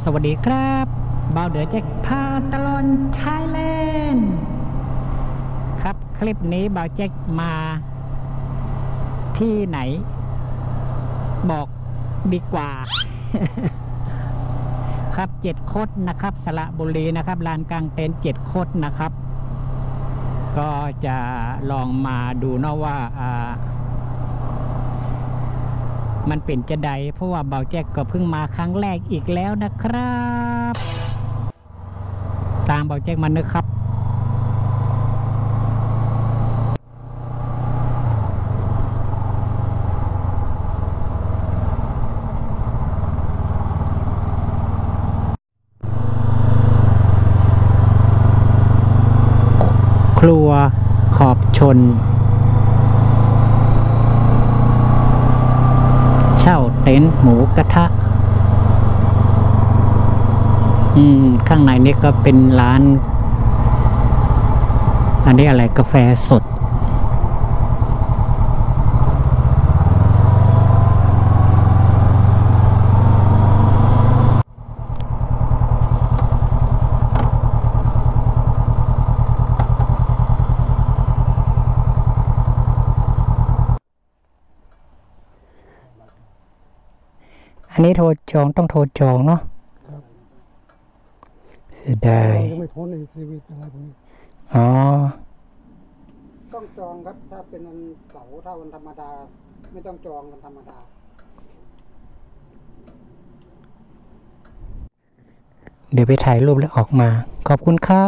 สวัสดีครับบ่าวเดือแจ็คพาตลอดไทยแลนด์ครับคลิปนี้บ่าวแจ็คมาที่ไหนบอกดีกว่า ครับ7 คดนะครับสระบุรีนะครับลานกลางเต็นท์7 คดนะครับก็จะลองมาดูเนาะว่ามันเป็นจะใดเพราะว่าบ่าวแจ็คก็เพิ่งมาครั้งแรกอีกแล้วนะครับตามบ่าวแจ็คมานะครับครัวขอบชนเช่าเต็นท์หมูกระทะข้างในนี่ก็เป็นร้านอันนี้อะไรกาแฟสดอันนี้โทรจองต้องโทรจองเนาะเสียดายไม่พ้นในชีวิตอะไรพวกนี้อ๋อต้องจองครับถ้าเป็นวันเสาร์ถ้าวันธรรมดาไม่ต้องจองวันธรรมดาเดี๋ยวไปถ่ายรูปแล้วออกมาขอบคุณครับ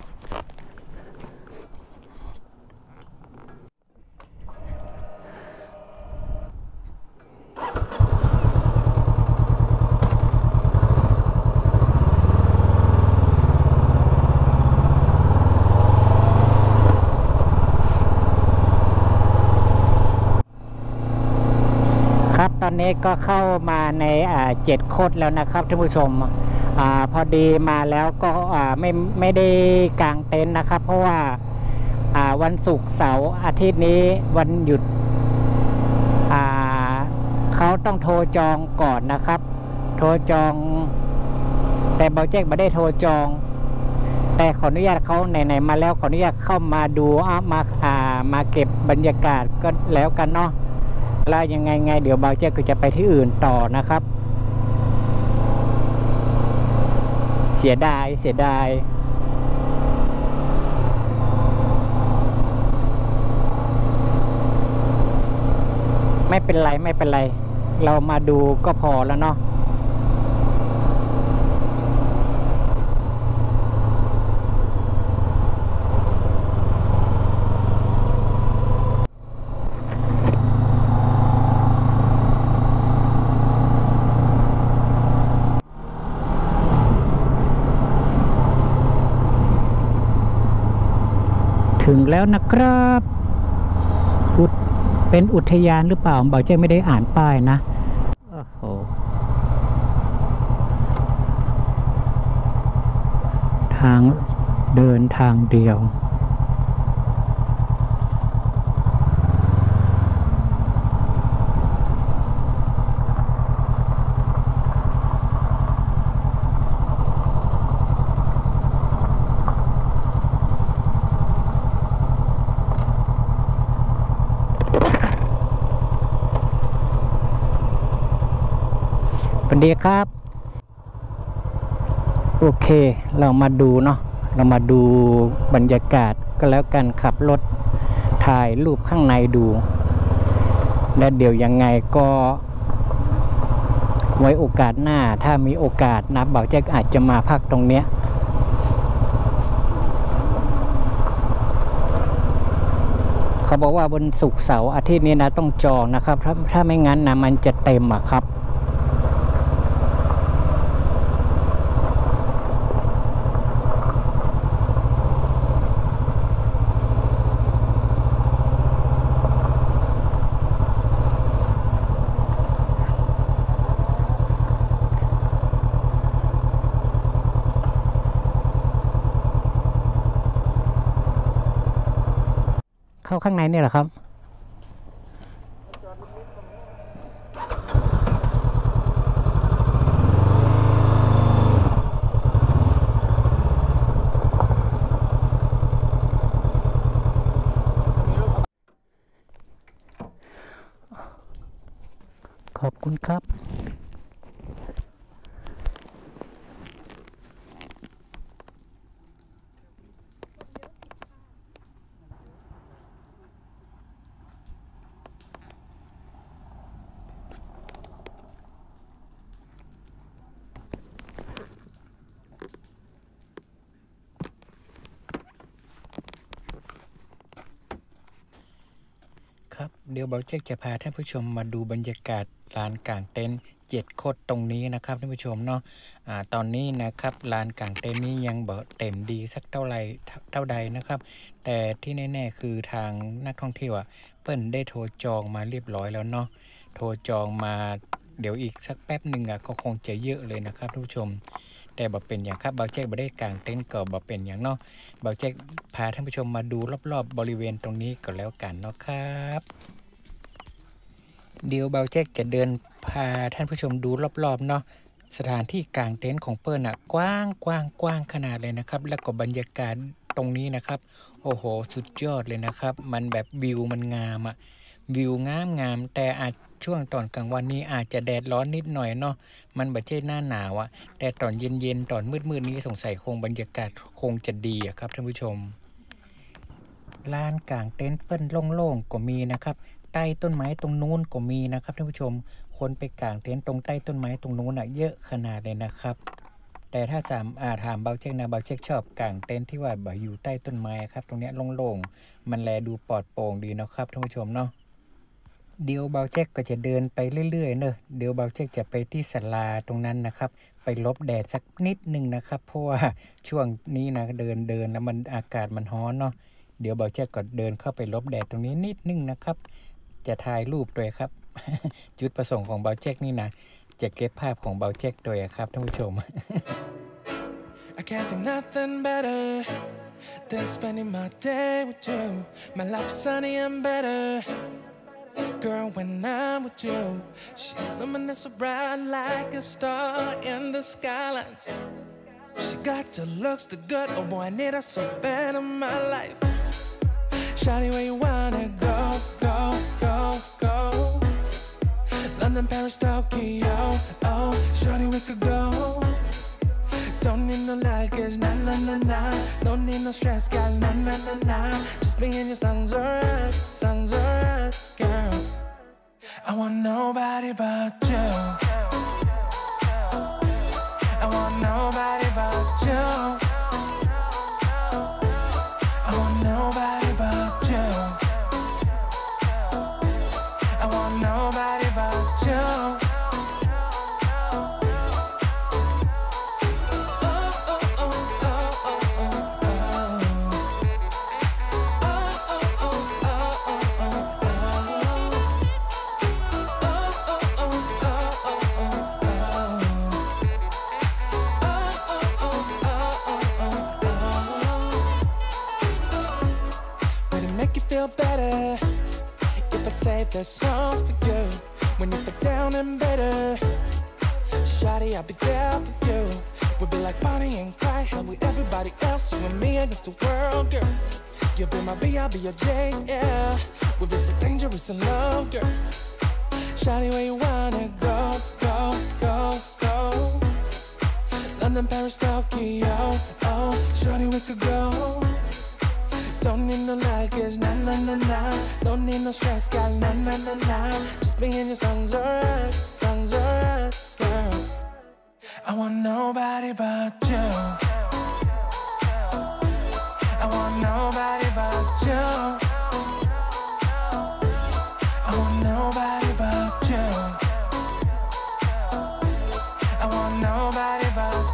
ตอนนี้ก็เข้ามาใน7 คดแล้วนะครับท่านผู้ชมพอดีมาแล้วก็ไม่ได้กางเต็นท์นะครับเพราะว่าวันศุกร์เสาร์อาทิตย์นี้วันหยุดเขาต้องโทรจองก่อนนะครับโทรจองแต่บ่าวแจ็คไม่ได้โทรจองแต่ขออนุญาตเขาไหนๆมาแล้วขออนุญาตเข้ามาดูมาเก็บบรรยากาศก็แล้วกันเนาะแล้วยังไงเดี๋ยวบ่าวแจ็คก็จะไปที่อื่นต่อนะครับเสียดายไม่เป็นไรเรามาดูก็พอแล้วเนาะถึงแล้วนะครับเป็นอุทยานหรือเปล่าบ่าวแจ็คไม่ได้อ่านป้ายนะโอ้โหทางเดินทางเดียวสวัสดีครับโอเคเรามาดูเนาะเรามาดูบรรยากาศก็แล้วกันขับรถถ่ายรูปข้างในดูและเดี๋ยวยังไงก็ไว้โอกาสหน้าถ้ามีโอกาสนะบ่าวแจ็คอาจจะมาพักตรงเนี้ยเขาบอกว่าวันศุกร์เสาร์อาทิตย์นี้นะต้องจองนะครับถ้าไม่งั้นนะมันจะเต็มอะครับเข้าข้างในนี่แหละครับ คอบคุณครับครับเดี๋ยวเบาเจ๊กจะพาท่านผู้ชมมาดูบรรยากาศลานกางเต็นท์7 คดตรงนี้นะครับท่านผู้ชมเนาะตอนนี้นะครับลานกางเต็นท์นี้ยังบ่เต็มดีสักเท่าใดนะครับแต่ที่แน่ๆคือทางนักท่องเที่ยวเปิ้ลได้โทรจองมาเรียบร้อยแล้วเนาะโทรจองมาเดี๋ยวอีกสักแป๊บหนึ่งก็คงจะเยอะเลยนะครับท่านผู้ชมแต่บ่เป็นอย่างครับเบาเจ๊กบ่ได้กางเต็นท์ก็บ่เป็นอย่างเนาะเบาเจ๊กพาท่านผู้ชมมาดูรอบๆบริเวณตรงนี้ก็แล้วกันเนาะครับเดี๋ยวเบาเจ๊กจะเดินพาท่านผู้ชมดูรอบๆเนาะสถานที่กางเต็นท์ของเปิ้ลกว้างขนาดเลยนะครับแล้วก็บรรยากาศตรงนี้นะครับโอ้โหสุดยอดเลยนะครับมันแบบวิวมันงามวิวงามแต่อาจช่วงตอนกลางวันนี้อาจจะแดดร้อนนิดหน่อยเนาะมันบ่ใช่หน้าหนาวแต่ตอนเย็นตอนมืดนี้สงสัยคงบรรยากาศคงจะดีครับท่านผู้ชมลานกางเต็นท์เปิ้ลโล่งๆก็มีนะครับใต้ต้นไม้ตรงนู้นก็มีนะครับท่านผู้ชมคนไปกางเต็นท์ตรงใต้ต้นไม้ตรงนู้นเยอะขนาดเลยนะครับแต่ถ้าถามเบาเช็คนะเบาเช็คชอบกางเต็นท์ที่ว่าอยู่ใต้ต้นไม้ครับตรงนี้โล่งๆมันแลดูปลอดโปร่งดีนะครับท่านผู้ชมเนาะเดี๋ยวเบาเช็คก็จะเดินไปเรื่อยๆเนอะเดี๋ยวเบาเช็คจะไปที่ศาลาตรงนั้นนะครับไปลบแดดสักนิดนึงนะครับเพราะว่าช่วงนี้นะเดินแล้วมันอากาศมันร้อนเนาะเดี๋ยวเบาเช็คก็เดินเข้าไปลบแดดตรงนี้นิดนึงนะครับจะถ่ายรูปด้วยครับ จุดประสงค์ของเบาเช็คนี่นะจะเก็บภาพของเบาเช็คด้วยครับท่านผู้ชม I can't think nothing better than spending my day with you. My life is sunny and better, girl, when I'm with you. She illuminates so bright like a star in the skylines. She got the looks, the good, oh boy, I need her so bad in my life. Shawty, where you wanna go, go, go, go? London, Paris, Tokyo, oh, shawty, we could go.Don't need no luggage, nah, nah, nah, nah. No need no stress, girl, nah, nah, nah, nah. Just me and your sounds alright, girl. I want nobody but you. I want nobody but you. I want nobody but you. I want nobody but you.Feel better if I save the songs for you when you feel down and bitter. Shawty, I'll be there for you. We'll be like Bonnie and Clyde, how with everybody else, you and me against the world, girl. You'll be my B, I'll be your J, yeah. We'll be so dangerous in love, girl. Shawty, where you wanna go, go, go, go? London, Paris, Tokyo, oh, shawty, we could go.Don't need no luggage, nah, nah, nah, nah. Don't need no stress, girl, nah, nah, nah, nah. Just me and your sounds alright, girl. I want nobody but you. I want nobody but you. I want nobody but you. I want nobody but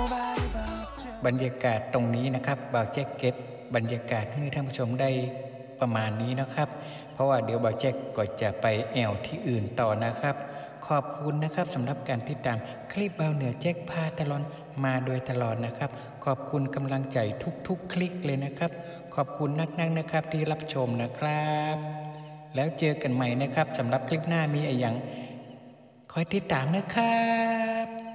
you. บรรยากาศตรงนี้นะครับบ่าวแจ็คเก็บบรรยากาศให้ท่านผู้ชมได้ประมาณนี้นะครับ เพราะว่าเดี๋ยวบ่าวแจ็คก็จะไปแอวที่อื่นต่อนะครับขอบคุณนะครับสำหรับการติดตามคลิปเบาเหนือแจ็คพาตลอดมาโดยตลอดนะครับขอบคุณกำลังใจทุกๆคลิกเลยนะครับขอบคุณนักนะครับที่รับชมนะครับแล้วเจอกันใหม่นะครับสำหรับคลิปหน้ามีอะไรอย่างคอยติดตามนะครับ